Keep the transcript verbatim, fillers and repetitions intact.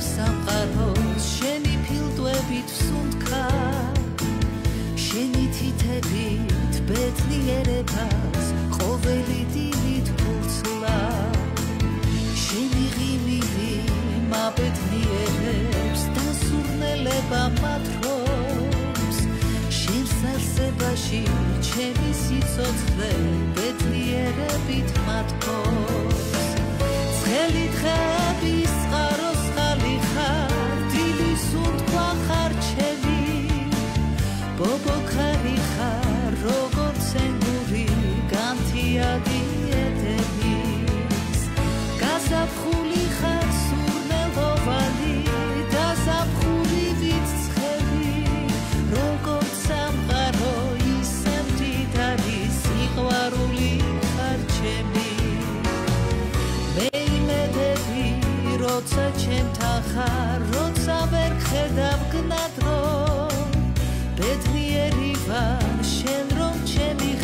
სამყაროს შენი ფილტვებით ვსუნთქა შენი თითებით ბედნიერებას ყოველი დილით ვფურცლა შენი ღიმილი მაბედნიერებს და სურნელება მათრობს შენს არსებაში ჩემი სიცოცხლე ბედნიერებით მათქობს ცხელი დღეების წყაროს ხალი ხარ დილის სუნთქვა ხარ ჩემი ბობოქარი ხარ როგორც ენგური განთიადი ეთერის გაზაფხული ხარ სურნელოვანი და ზაფხულივით ცხელი როგორც სამყარო ისე მდიდარი სიყვარული ხარ ჩემი მე იმედები როცა ჩემთან ხარ როცა ვერ ხედავ გნადრო ბედნიერი ვარ შენ რომ ჩემი